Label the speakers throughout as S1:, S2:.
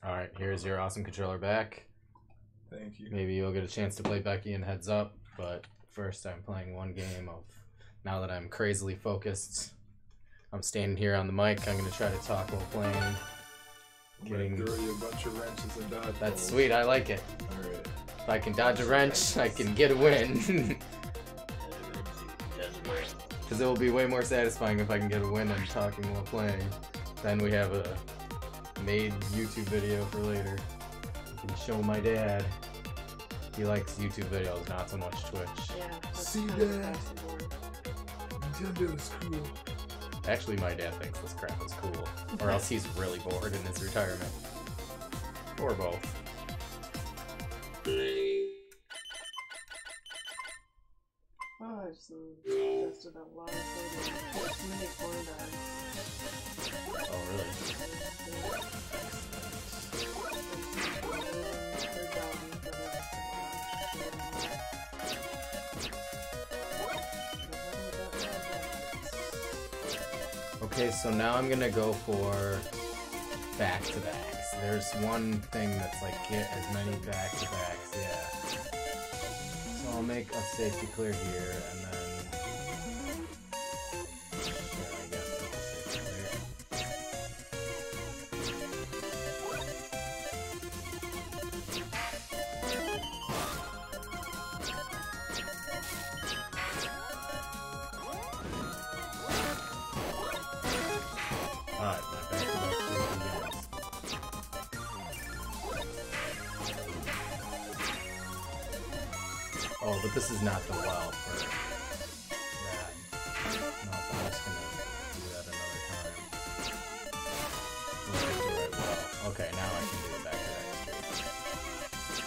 S1: Alright, here's your awesome controller back.
S2: Thank you.
S1: Maybe you'll get a chance to play Becky in Heads Up, but first I'm playing one game of, now that I'm crazily focused, I'm standing here on the mic, I'm going to try to talk while playing.
S2: Getting throw you a bunch of wrenches and dodge.
S1: That's sweet, I like it.
S2: Alright.
S1: If I can dodge a wrench, I can get a win. Because it will be way more satisfying if I can get a win and talking while playing. Then we have a made YouTube video for later. I can show my dad. He likes YouTube videos, not so much Twitch.
S3: Yeah.
S2: See that? Nintendo is cool.
S1: Actually, my dad thinks this crap is cool. Or else he's really bored in his retirement. Or both.
S3: Oh, I just tested a lot of photos. Too many corn dogs.
S1: Oh, really? Okay, so now I'm gonna go for back-to-backs. There's one thing that's like, get as many back-to-backs, yeah. So I'll make a safety clear here, and then... Sure, I guess that's a safety clear. Alright, my back-to-back series begins. Oh, but this is not the well for that. No, I'm just gonna do that another time. Let's get the right well. Okay, now I can do it back to back.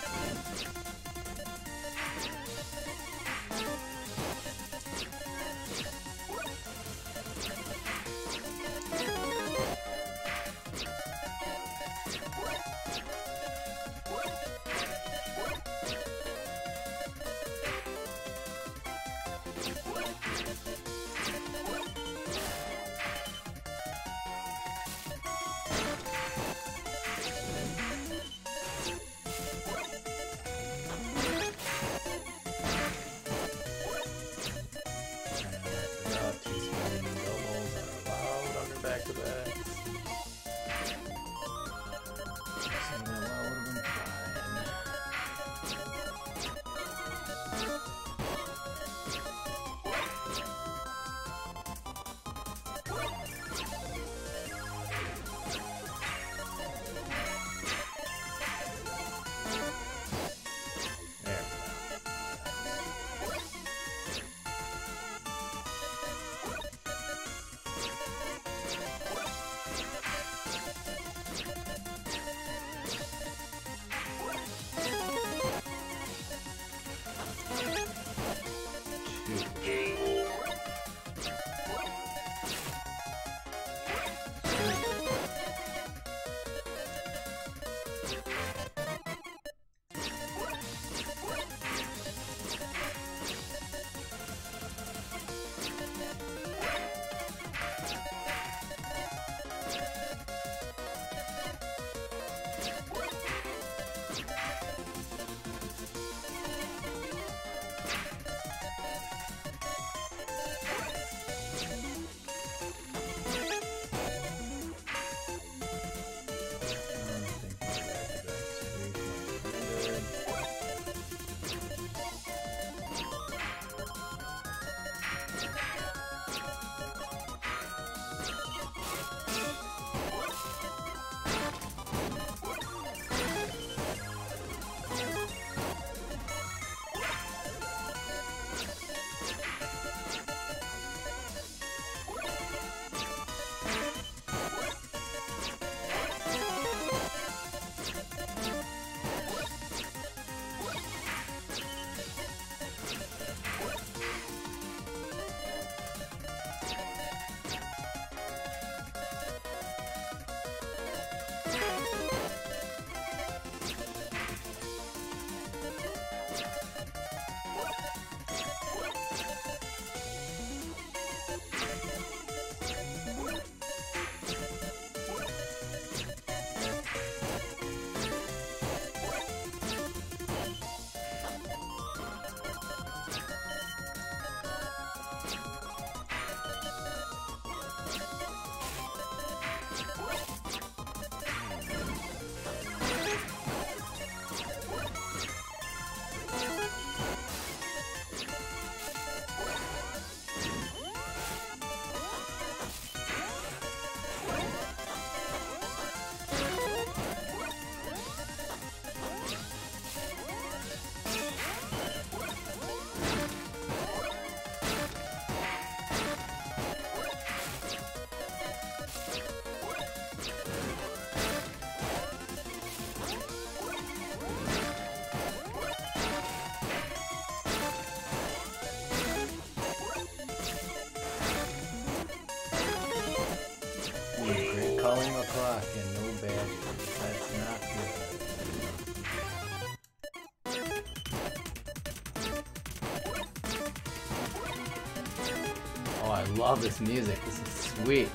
S1: clock and no badges. That's not good. Oh, I love this music. This is sweet.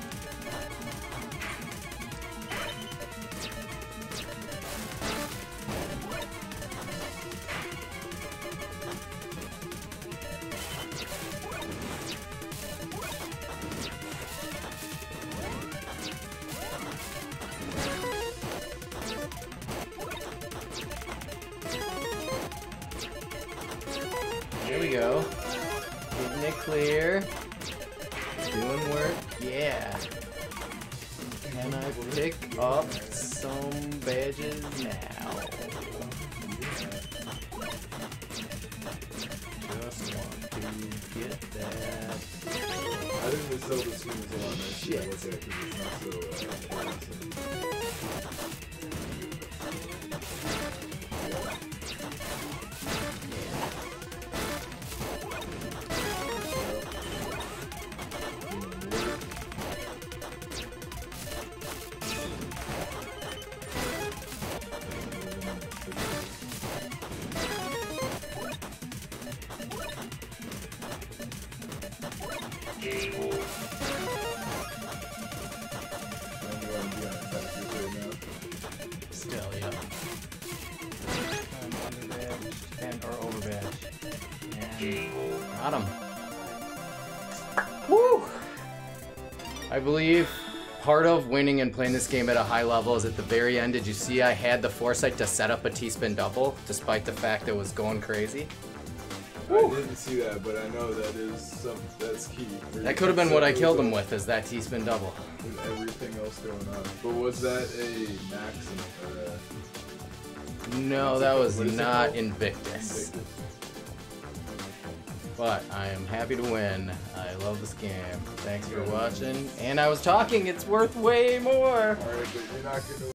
S1: There we go. Getting it clear. Doing work. Yeah. Can I pick up some badges now? Just want to get that.
S2: I think the Zelda scheme is a lot nicer to look at because it's not so
S1: Still, yeah. Underbadged and or overbadged. And got him. Woo! I believe part of winning and playing this game at a high level is at the very end. Did you see I had the foresight to set up a T-spin double, despite the fact it was going crazy?
S2: I didn't see that, but I know that is that's key.
S1: That could have been what I killed him with, is that T-spin double.
S2: With everything else going on. But was that a maximum?
S1: No, that was not Invictus. But I am happy to win. I love this game. Thanks for watching. And I was talking, it's worth way more.
S2: Alright, but you're not gonna